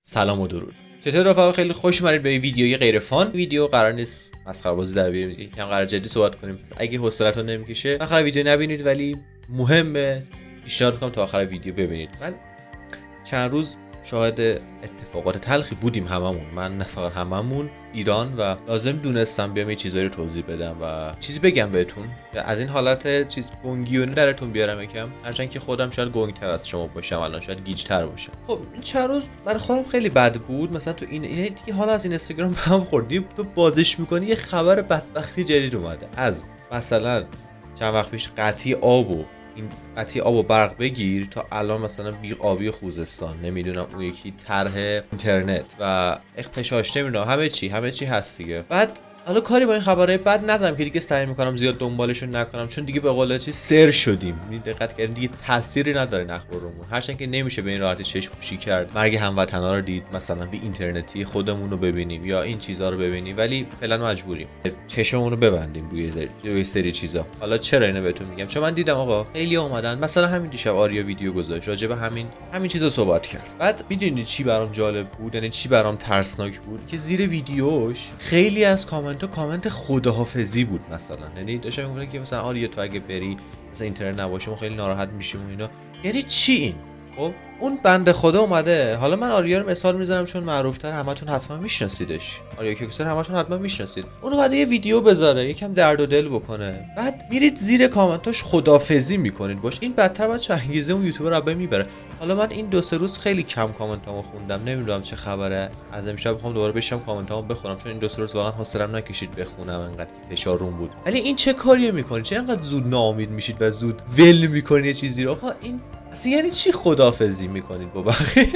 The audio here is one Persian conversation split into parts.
سلام و درود. چطور رفقا؟ خیلی خوش اومدید به ویدیوی غیر فان. ویدیو قرار نیست مسخره بازی در بیاریم، یکم قرار جدی صحبت کنیم. اگه حوصله‌تون نمیکشه آخر ویدیو نبینید، ولی مهمه، پیشنهاد میکنم تا آخر ویدیو ببینید. من چند روز شاهد اتفاقات تلخی بودیم هممون، من نه فقط هممون، ایران، و لازم دونستم بیام یه چیزایی رو توضیح بدم و چیزی بگم بهتون از این حالت چیز گنگیونی درتون بیارم یکم، هرچند که خودم شاید گنگتر از شما باشم، الان شاید گیج‌تر باشم. خب این چند روز برای خودم خیلی بد بود. مثلا تو این دیگه حالا از این اینستاگرام به هم خوردی، تو بازش می‌کنی یه خبر بدبختی جدید اومده، از مثلا چند وقت پیش قطعی آب و این قطعی آب و برق بگیر تا الان مثلا بی آبی خوزستان، نمیدونم اون یکی طرح اینترنت و اختشاش، نمیدونم همه چی هست دیگه. بعد حالا کاری با این خبرهای بد ندارم که دیگه سعی میکنم زیاد دنبالشون نکنم، چون دیگه به قول چی سر شدیم. دقت کردین دیگه تأثیری نداره اخبارمون، هرچند که نمیشه به این راحتی چشم پوشی کرد. مرگ هموطنا رو دید، مثلا به اینترنتی خودمون رو ببینیم یا این چیزا رو ببینیم، ولی فعلا مجبوریم چشممون رو ببندیم روی سری چیزا. حالا چرا اینو بهتون میگم؟ چون من دیدم آقا خیلی اومدن، مثلا همین دیشب آریا ویدیو گذاشت راجع به همین چیزا صحبت کرد. بعد میدونید چی برام جالب بود، یعنی چی برام ترسناک بود؟ که زیر ویدیوش خیلی از کامنت خداحافظی بود. مثلا یعنی داشتم میگفتن که مثلا آریا تو اگه بری مثلا اینترنت نباشه ما خیلی ناراحت میشیم و اینا. یعنی چی این؟ خب اون بنده خدا اومده، حالا من آریا رو مثال میزنم چون معروف‌تر، همتون حتما میشناسیدش، آریا کوکسر همتون حتما میشناسید. اون اومده یه ویدیو بذاره، یکم درد و دل بکنه، بعد میرید زیر کامنتاش خدافظی میکنید باش. این بدتر باشه انگیزه اون یوتیوبر رو میبره. حالا من این 2-3 روز خیلی کم کامنتامو خوندم، نمیدونم چه خبره، از امشب میخوام دوباره بشم کامنتامو بخونم، چون این 2-3 روز واقعا حوصله‌ام نکشید بخونم، انقدر که فشار روم بود. ولی این چه کاریه میکنید؟ چه انقدر زود ناامید میشید و زود ول میکنید یه چیزی رو؟ آقا این اصلا یعنی چی خداحافظی میکنید با بقیه؟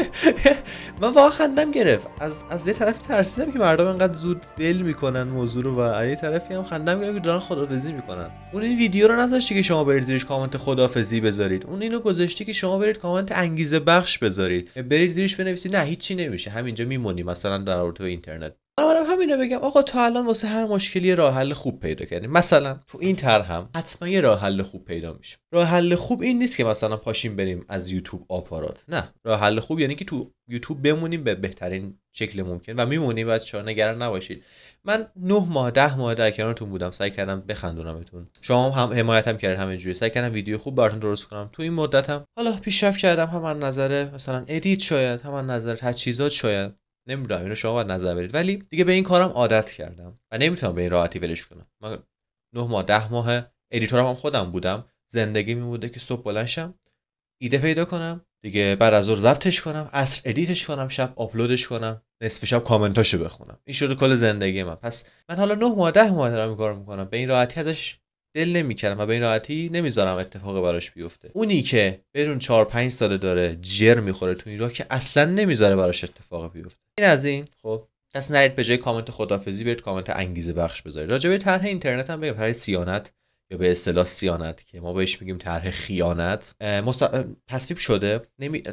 من واقعا خندم گرفت. از یه طرفی ترسیدم که مردم انقدر زود ول میکنن موضوع رو، و از یه طرفی هم خندم گرفت که دارن خداحافظی میکنن. اون این ویدیو رو نذاشتی که شما برید زیرش کامنت خداحافظی بذارید، اون اینو گذاشتی که شما برید کامنت انگیزه بخش بذارید، برید زیرش بنویسید نه هیچی نمیشه، همینجا میمونی مثلا در رابطه با اینترنت. منم همینو بگم آقا، تا الان واسه هر مشکلی راه حل خوب پیدا کردیم. مثلا تو این طرح هم حتما یه راه حل خوب پیدا میشه. راه حل خوب این نیست که مثلا پاشیم بریم از یوتیوب آپارات، نه. راه حل خوب یعنی که تو یوتیوب بمونیم به بهترین شکل ممکن و میمونیم، بچه‌ها نگران نباشید. من 9 ماه 10 ماه در کنارتون بودم، سعی کردم بخندونمتون، شما هم حمایتم کردید همینجوری، سعی کردم ویدیو خوب براتون درست کنم. تو این مدتم حالا پیشرفت کردم، هم از نظر مثلا ادیت شاید، هم از نظر تجهیزات شاید، نمیدونم، اینو شما باید نظر بدید، ولی دیگه به این کارم عادت کردم و نمیتونم به این راحتی ولش کنم. من 9 ماه 10 ماه ادیتورم هم خودم بودم، زندگی میموده که صبح بلند شم، ایده پیدا کنم، دیگه بعد از ظهر ضبطش کنم، عصر ادیتش کنم، شب آپلودش کنم، نصف شب کامنتاشو بخونم. این شده کل زندگی من. پس من حالا 9 ماه 10 ماه دارم این کارو میکنم، به این راحتی ازش دل نمیکردم و به این راحتی نمیذارم اتفاقی براش بیفته. اونی که بدون 4-5 ساله داره جر میخوره تو این راه که اصلا نمیذاره براش اتفاقی بیفته. این از این. خب پس نرید به جای کامنت خدافظی برید کامنت انگیزه بخش بذارید. راجع به طرح اینترنت هم بگم، طرح صیانت یا به اصطلاح صیانت که ما بهش میگیم طرح خیانت، تصویب شده.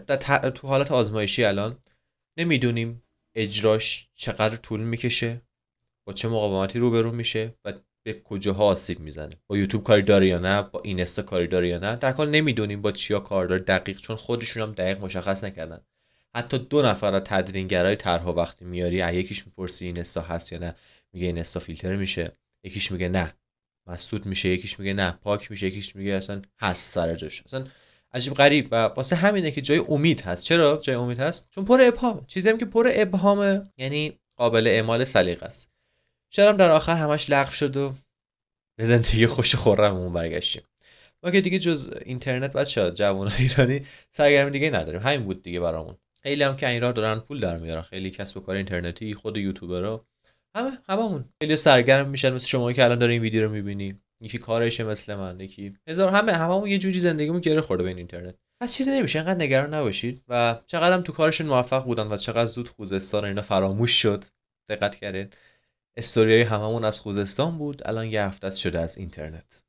تو حالت آزمایشی الان نمیدونیم اجراش چقدر طول میکشه، با چه مقاومتی روبرو میشه و به کجاها آسیب میزنه، با یوتیوب کاری داره یا نه، با اینستا کاری داره یا نه. در کل نمیدونیم با چیا کار داره دقیق، چون خودشون هم دقیق مشخص نکردن. حتی 2 نفر از تدوینگرای طرح وقتی میاری، یکیش میپرسی اینستا هست یا نه، میگه اینستا فیلتر میشه، یکیش میگه نه مسدود میشه، یکیش میگه نه پاک میشه، یکیش میگه اصلا هست سر جاش. اصلا عجیب غریب. و واسه همینه که جای امید هست. چرا جای امید هست؟ چون پر ابهام. چیزی هم که پر ابهامه یعنی قابل اعمال سلیقه است. شاید در آخر همش لغو شد و به زندگی خوش و خرممون برگشتیم. ما که دیگه جز اینترنت بچه‌ها جوانای ایرانی سرگرمی دیگه نداریم. همین بود دیگه برامون. خیلی هم که این راه دارن پول در میارن، خیلی کسب و کار اینترنتی، خود یوتیوبرها هممون خیلی سرگرم میشن، مثل شما که الان دارین این ویدیو رو میبینی، یکی کارشه مثل من، یکی هزار، هممون یه جوری زندگیمون گره خورده به این اینترنت. پس چیزی نمیشه، انقدر نگران نباشید. و چقدر هم تو کارشون موفق بودن و چقدر زود خوزستان اینا فراموش شد. دقت کردین استوریای هممون از خوزستان بود، الان یه هفته شده از اینترنت.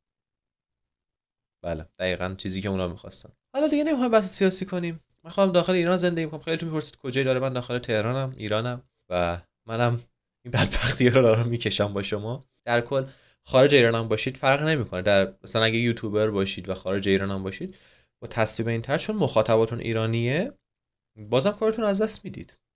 بله دقیقاً چیزی که اونا می‌خواستن. حالا دیگه نمی‌خوایم بحث سیاسی کنیم. من خودم داخل ایران زندگی می‌کنم. خیلی تو می‌پرسید کجایی؟ داره من داخل تهرانم، ایرانم، و منم این بدبختی رو دارم میکشم با شما. در کل خارج ایران هم باشید فرق نمیکنه. در مثلا اگه یوتیوبر باشید و خارج ایران هم باشید با تصویب این طرح، چون مخاطباتون ایرانیه، بازم کارتون از دست میدید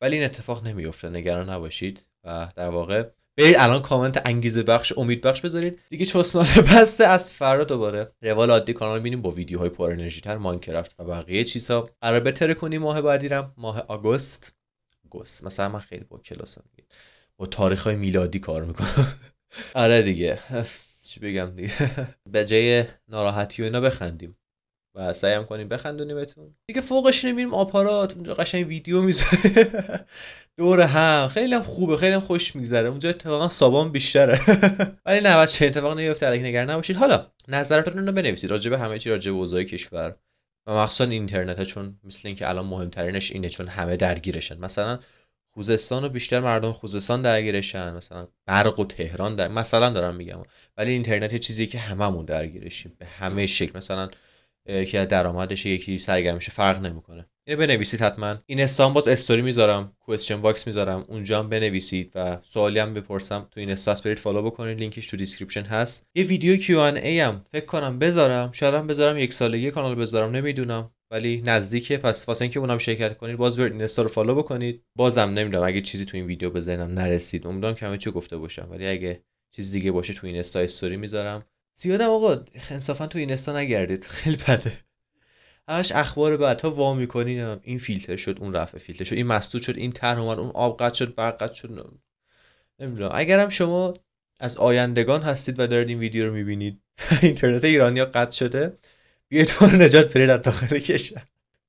ولی این اتفاق نمیفته، نگران نباشید. و در واقع برید الان کامنت انگیزه بخش، امید بخش بذارید دیگه. چسماله بسته از فردا دوباره روال عادی کانال ببینیم با ویدیوهای پر انرژی تر، ماینکرافت و بقیه چیزا. قرار بتره کنیم ماه بعدیرم ماه آگوست. مثلا من خیلی با کلاسم با تاریخ‌های میلادی کار میکنم. آره دیگه چی بگم دیگه. به جای ناراحتی و اینا بخندیم و سعی هم کنیم بخندونیمتون دیگه. فوقش نمیریم آپارات اونجا قشنگ ویدیو میذاره دور هم، خیلی هم خوبه، خیلی هم خوش میگذره اونجا. اتفاقا سابان بیشتره. ولی نه بچه اتفاق نمیفته، الکی نگران نباشید. حالا نظرتون رو بنویسید راجع به همه چی، راجع به اوضاع کشور و مخصوصا اینترنت، چون مثل اینکه الان مهمترینش اینه، چون همه درگیرشن. مثلا خوزستان و بیشتر مردم خوزستان درگیرشن، مثلا برق و تهران مثلا دارم میگم. ولی اینترنت یه چیزیه که هممون درگیرشیم به همه شکل. مثلا یکی از درآمدش، یکی سرگرمیش، فرق نمیکنه. اینو بنویسید حتما. این استام باز استوری میذارم، کوئسچن باکس میذارم اونجا هم بنویسید و سوالی هم بپرسم تو این استاس برید فالو بکنید، لینکش تو دیسکریپشن هست. یه ویدیو Q&A هم فکر کنم بذارم، شاید هم بذارم یک سالگی کانال بذارم، نمیدونم ولی نزدیکه. پس واسه اینکه اونم شرکت کنید باز برید اینستا رو فالو بکنید. بازم نمیدونم اگه چیزی تو این ویدیو به ذهنم نرسید، امیدوارم که همه چی گفته باشم، ولی اگه چیز دیگه باشه تو این اینستا استوری میذارم. زیادم آقا انصافا تو اینستا نگردید، خیلی بده. همش اخبار بعد تا وا میکنین این فیلتر شد، اون رفع فیلتر شد، این مسدود شد، این طرح اومد، اون آب قطع شد، برق قطع شد. نمیدونم. اگرم شما از آیندگان هستید و دارید این ویدیو رو میبینید اینترنت ایرانیا قطع شده، بیاید ما رو نجات بدید از داخل کشور.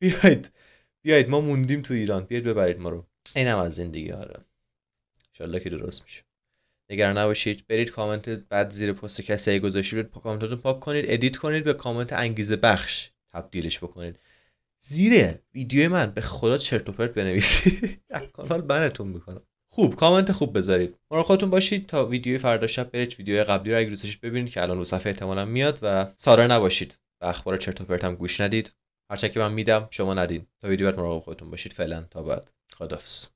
بیاید ما موندیم تو ایران، بیاید ببرید ما رو. اینم از این دیگه. آره ان شاءالله که درست میشه. نگران نباشید. برید کامنت بعد زیر پست کسی گذاشتید کامنتاتون پاک کنید، ادیت کنید، به کامنت انگیزه بخش تبدیلش بکنید. زیر ویدیو من به خدا چرت و پرت بنویسید کانال بنتون میکنم. خوب کامنت خوب بذارید. مراقب خودتون باشید. تا ویدیوی فردا شب برید ویدیوی قبلی رو اگه دوست داشتید ببینید که الان رو صفحه احتمالاً میاد و ساره نباشید. به اخبار چرت و پرت هم گوش ندید. هر چه که من میدم شما ندید. تا ویدیو بعد مراقب خودتون باشید. فعلا تا بعد. خداحافظ.